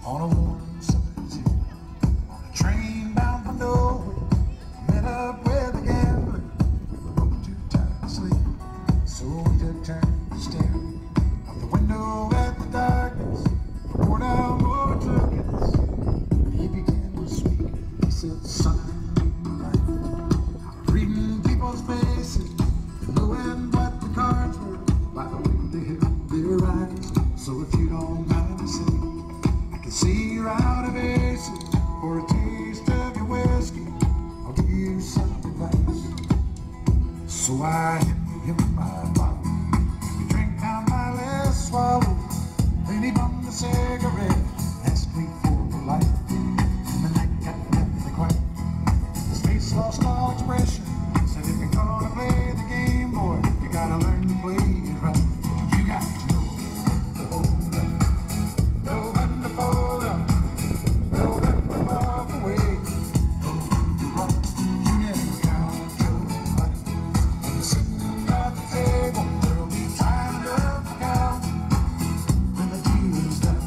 On a warm summer's eve, on a train bound for nowhere, met up with a gambler. We were both too tired to sleep, so we took turns to stare out the window at the darkness. Boredom overtook us, and he began to speak. He said, "Son, I'm reading people's faces, knowing what the cards were by the way they held their eyes. So if you don't mind me saying, see you're out of aces for a taste of your whiskey. I'll give you some advice." So I handed him my bottle. He drank down my last swallow. Then he bummed a cigarette, asked me for the light, and the night got deathly quiet. His face lost all expression. Said, "If you're gonna play the game, boy, you gotta learn to play it right. You got to know the whole thing. Know when to fold up, know when to walk away. Know when to run, you never count your money. When you're sitting at the table, there'll be time enough to count when the dealing's done."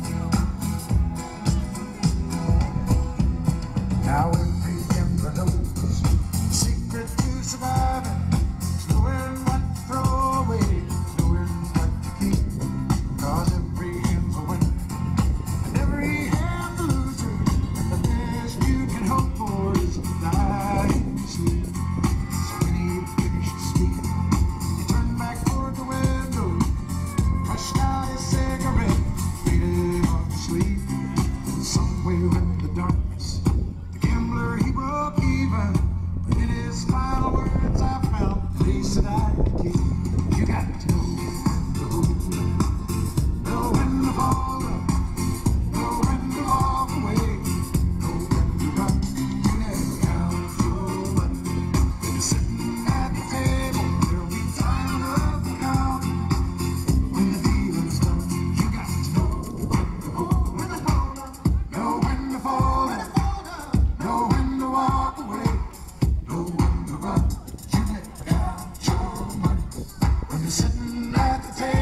Now every gambler knows the secret to surviving is knowing what to throw away, knowing what to keep. 'Cause every hand's a winner, every hand's a loser, and the best you can hope for is a dying sleep. So when he finished speaking, he turned back toward the window, crushed out his cigarette, faded off to sleep. And somewhere in the darkness, the gambler, he broke even. But in his final words I found the place that I could keep. You got to know the whole thing. Know when to fall up, know when to walk away, know when to run, you never count your money. When you're sitting at the table, there'll be time enough to count when the dealing's done. You got to know the whole thing. Know when to fall up, know when to walk away, know when to run, you never count your money. When you're sitting at the table,